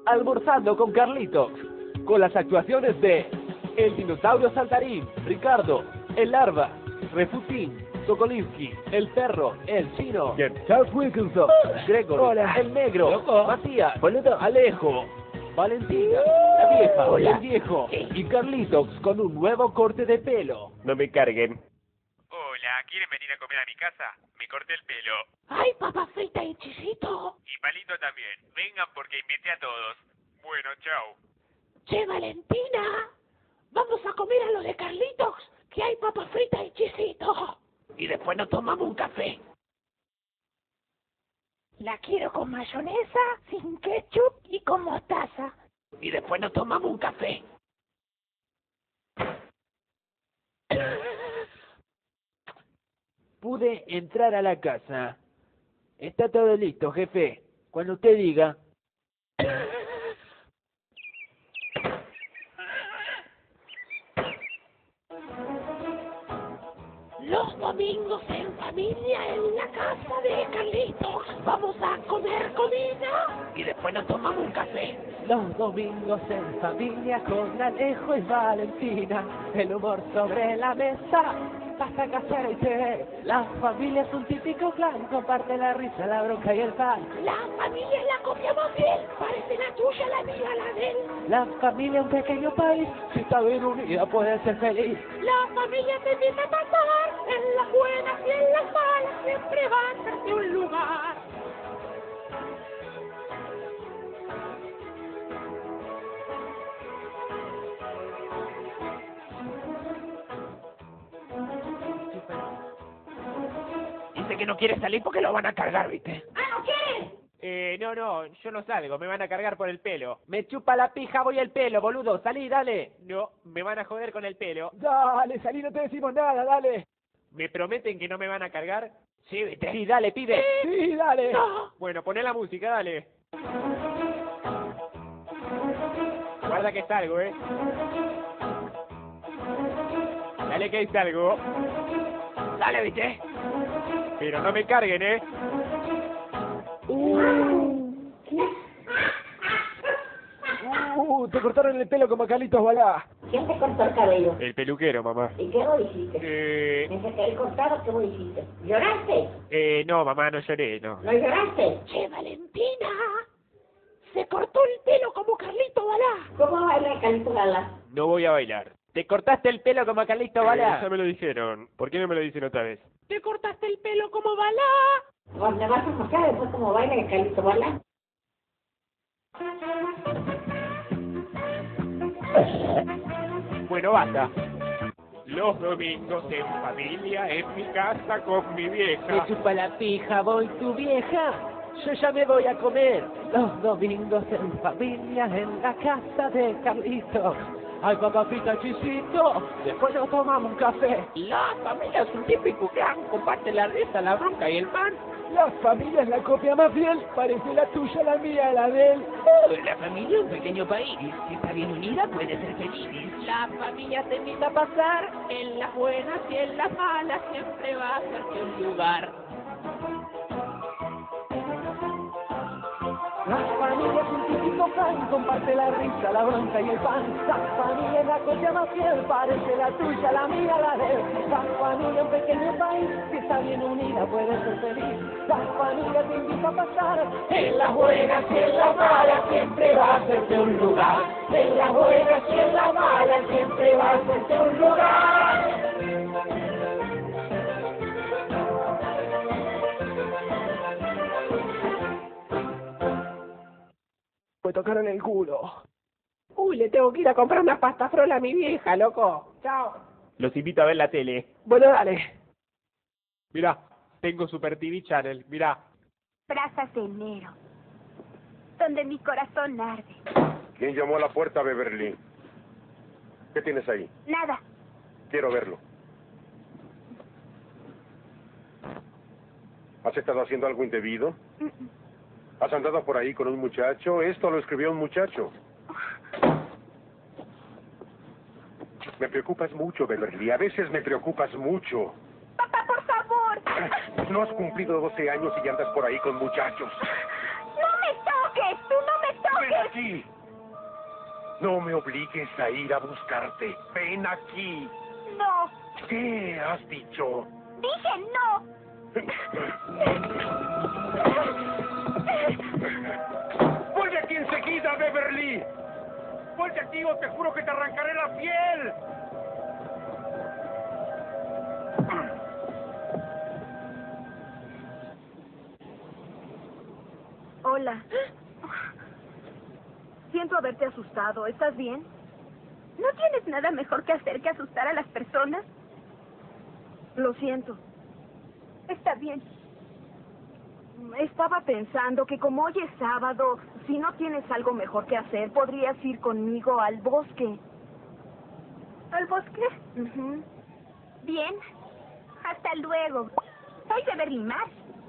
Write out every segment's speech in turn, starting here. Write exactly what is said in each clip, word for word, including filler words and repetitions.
Almorzando con Carlitos, con las actuaciones de El Dinosaurio Saltarín, Ricardo, El Larva, Refutín, Sokolinsky, El Perro, El Chino, Charles Wilkinson, Gregory, Hola. El Negro, Loco. Matías, Boludo. Alejo, Valentina, la vieja, Hola. el viejo y Carlitos con un nuevo corte de pelo. No me carguen. Hola, ¿quieren venir a comer a mi casa? Me corté el pelo. ¡Ay, papa frita y chisito! Y Palito también. Vengan porque invité a todos. Bueno, chao. Che, Valentina, vamos a comer a lo de Carlitos, que hay papa frita y chisito. Y después nos tomamos un café. La quiero con mayonesa, sin ketchup y con mostaza. Y después nos tomamos un café. Pude entrar a la casa. Está todo listo, jefe. Cuando usted diga. Los domingos en familia en la casa de Carlitos. Vamos a comer comida y después nos tomamos un café. Los domingos en familia con Alejo y Valentina. El humor sobre la mesa. Pasta casera y T V. La familia es un típico clan. Comparte la risa, la bronca y el pan. La familia es la copia más fiel. Parece la tuya, la mía, la de él. La familia es un pequeño país. Si está bien unida puede ser feliz. La familia te invita a pasar. En las buenas y en las malas siempre va a hacerte un lugar. Dice que no quiere salir porque lo van a cargar, ¿viste? ¡Ah, no quiere! Eh, no, no, yo no salgo, me van a cargar por el pelo. Me chupa la pija, voy el pelo, boludo. Salí, dale. No, me van a joder con el pelo. Dale, salí, no te decimos nada, dale. ¿Me prometen que no me van a cargar? Sí, ¿viste? Sí, dale, pibe. Sí, dale. No. Bueno, poné la música, dale. Guarda que salgo, eh. Dale que salgo. Dale, ¿viste? Pero no me carguen, eh. Uh, te cortaron el pelo como a Carlitos Balá. ¿Quién te cortó el cabello? El peluquero, mamá. ¿Y qué vos hiciste? Eh, ¿Me saqué el cortado? ¿Qué vos hiciste? ¿Lloraste? eh, no, mamá, no lloré, no. ¿No lloraste? Che, Valentina, se cortó el pelo como Carlito Balá. ¿Cómo baila el Carlito Gala? No voy a bailar. Te cortaste el pelo como a Carlitos Eh, Balá. ya me lo dijeron. ¿Por qué no me lo dicen otra vez? Te cortaste el pelo como Balá. ¿Vos me vas a mostrar después cómo baila el Carlito Gala? Bueno, basta. Los domingos en familia, en mi casa con mi Me vieja. chupa la pija, voy tu vieja. Yo ya me voy a comer. Los domingos en familia en la casa de Carlitos. Ay, papapita, chisito. Después nos tomamos un café. La familia es un típico clan, comparte la risa, la bronca y el pan. La familia es la copia más fiel. Parece la tuya, la mía, la de él. La familia es un pequeño país, si está bien unida puede ser feliz. La familia te invita a pasar, en las buenas y en las malas siempre va a hacerte un lugar. La familia es un típico clan, comparte la risa, la bronca y el pan. La familia es la copia más fiel, parece la tuya, la mía, la de él. La familia es un pequeño país, si está bien unida puede ser feliz. La familia te invita a pasar, En las buenas y en las malas siempre va a hacerte un lugar. En las buenas y en las malas siempre va a hacerte un lugar. me tocaron el culo. Uy, le tengo que ir a comprar una pasta frola a mi vieja, loco. Chao. Los invito a ver la tele. Bueno, dale. Mirá, tengo Super T V Channel, mirá. Brazas de enero, donde mi corazón arde. ¿Quién llamó a la puerta, Beverly? ¿Qué tienes ahí? Nada. Quiero verlo. ¿Has estado haciendo algo indebido? Mm, mm. ¿Has andado por ahí con un muchacho? Esto lo escribió un muchacho. Me preocupas mucho, Beverly. A veces me preocupas mucho. Papá, por favor. No has cumplido doce años y ya andas por ahí con muchachos. No me toques, tú no me toques. aquí. No me obligues a ir a buscarte. Ven aquí. No. ¿Qué has dicho? Dije no. ¡Vuelve aquí enseguida, Beverly! ¡Vuelve aquí o te juro que te arrancaré la piel! Hola. Siento haberte asustado. ¿Estás bien? ¿No tienes nada mejor que hacer que asustar a las personas? Lo siento. Está bien. Estaba pensando que como hoy es sábado, si no tienes algo mejor que hacer, podrías ir conmigo al bosque. ¿Al bosque? Uh-huh. Bien. Hasta luego. Soy Beverly Marsh.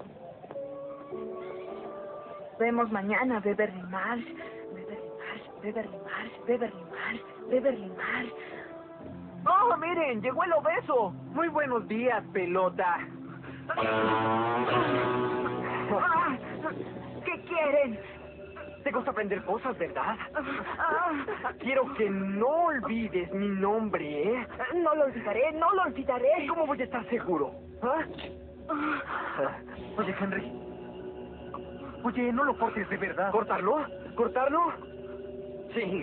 Vemos mañana, Beverly Marsh. Beverly Marsh, Beverly Marsh, Beverly Marsh, Beverly Marsh. ¡Oh, miren! ¡Llegó el obeso! Muy buenos días, pelota. ¿Qué quieren? Te gusta aprender cosas, ¿verdad? Quiero que no olvides mi nombre, ¿eh? No lo olvidaré, no lo olvidaré. ¿Cómo voy a estar seguro? ¿Ah? Oye, Henry. Oye, no lo cortes de verdad. ¿Cortarlo? ¿Cortarlo? Sí.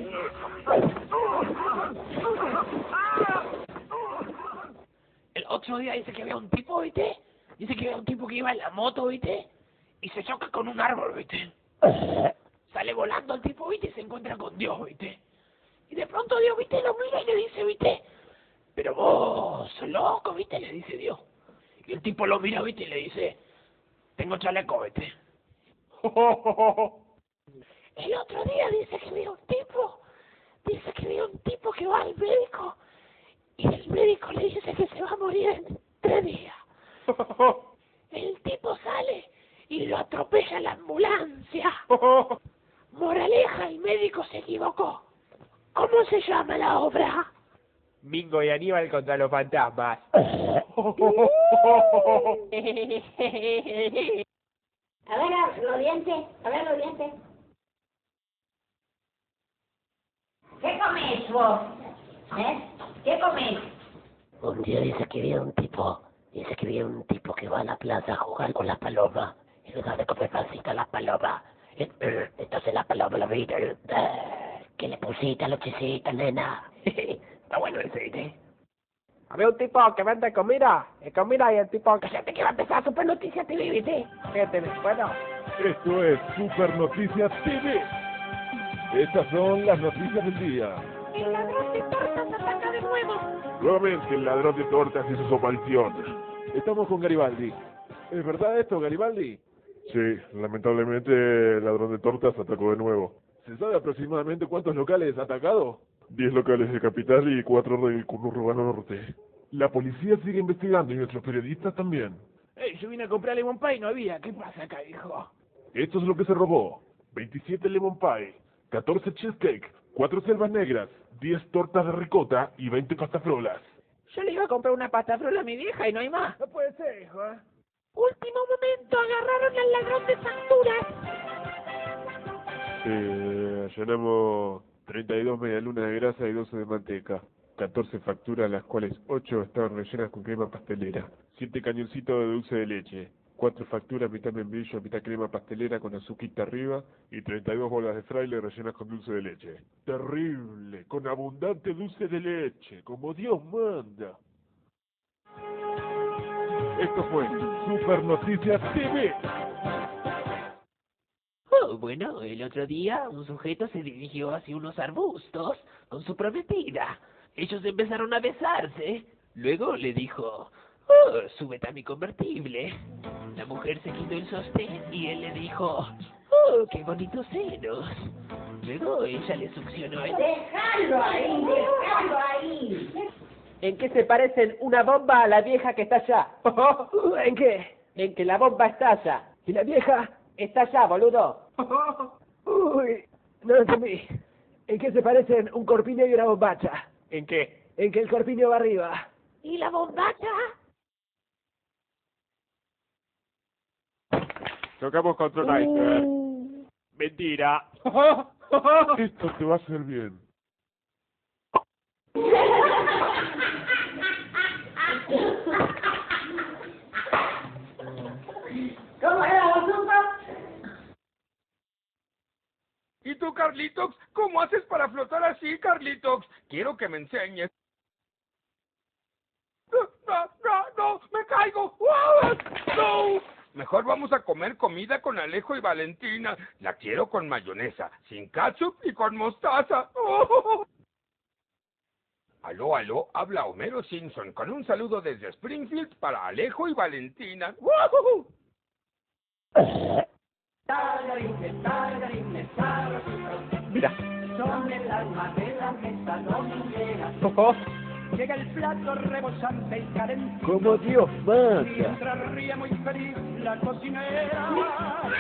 El otro día dice que había un tipo, ¿viste? Dice que había un tipo que iba en la moto, ¿viste? Y se choca con un árbol, ¿viste? Sale volando el tipo, ¿viste? Y se encuentra con Dios, ¿viste? Y de pronto Dios, ¿viste? Lo mira y le dice, ¿viste? Pero vos, sos loco, ¿viste? Le dice Dios. Y el tipo lo mira, ¿viste? Y le dice, tengo chaleco, ¿viste? El otro día dice que vio un tipo, dice que vio un tipo que va al médico y el médico le dice que se va a morir en tres días. El tipo sale y lo atropella la ambulancia. Moraleja, el médico se equivocó. ¿Cómo se llama la obra? Mingo y Aníbal contra los fantasmas. A ver, los dientes, a ver los dientes. ¿Qué comes vos? ¿Eh? ¿Qué comes? Un día dice que vio un tipo, dice que vio un tipo que va a la plaza a jugar con las palomas y le da de comer pancita a las palomas. Entonces la paloma lo mira y que le pusiste los chisitos, nena. Está bueno ese, ¿viste? Había un tipo que vende comida, y comida y el tipo que... Cállate que va a empezar Super Noticias T V, ¿viste? Fíjate, bueno. Esto es Super Noticias T V. Estas son las noticias del día. El ladrón de tortas ataca de nuevo. Nuevamente el ladrón de tortas y su sopalción. Estamos con Garibaldi. ¿Es verdad esto, Garibaldi? Sí, lamentablemente el ladrón de tortas atacó de nuevo. ¿Se sabe aproximadamente cuántos locales ha atacado? Diez locales de Capital y cuatro del conurbano norte. La policía sigue investigando y nuestros periodistas también. Hey, yo vine a comprar lemon pie y no había. ¿Qué pasa acá, hijo? Esto es lo que se robó. veintisiete lemon pie, catorce cheesecake, cuatro selvas negras, diez tortas de ricota y veinte pastafrolas. Yo le iba a comprar una pastafrola a mi vieja y no hay más. No puede ser, hijo, ¿eh? Último momento, agarraron al ladrón de facturas. Eh, allanamos treinta y dos medialunas de grasa y doce de manteca. catorce facturas, las cuales ocho estaban rellenas con crema pastelera. siete cañoncitos de dulce de leche. cuatro facturas, mitad membrillo, mitad crema pastelera con azuquita arriba. Y treinta y dos bolas de fraile rellenas con dulce de leche. Terrible, con abundante dulce de leche, como Dios manda. Esto fue Super Noticias T V. Oh, bueno, el otro día un sujeto se dirigió hacia unos arbustos con su prometida. Ellos empezaron a besarse. Luego le dijo, oh, súbete a mi convertible. La mujer se quitó el sostén y él le dijo, oh, qué bonitos senos. Luego ella le succionó el... ¡Déjalo ahí! ¡Déjalo ahí! ¿En qué se parecen una bomba a la vieja que está allá? ¿En qué? En que la bomba está allá. ¿Y la vieja? Está allá, boludo. Uy, no lo entendí. ¿En qué se parecen un corpiño y una bombacha? ¿En qué? En que el corpiño va arriba. ¿Y la bombacha? Tocamos contra un iceberg. Mentira. Esto te va a hacer bien. ¿Cómo era la sopa? ¿Y tú, Carlitox? ¿Cómo haces para flotar así, Carlitox? Quiero que me enseñes. No, no, no, me caigo. No. Mejor vamos a comer comida con Alejo y Valentina. La quiero con mayonesa, sin ketchup y con mostaza. Oh. Aló, aló, habla Homero Simpson con un saludo desde Springfield para Alejo y Valentina. ¡Woohoo! Mira. Son el alma de la mesa, no llega. Oh, Llega el plato rebosante y calentito. como Dios manda. Mientras ríe muy feliz la cocinera.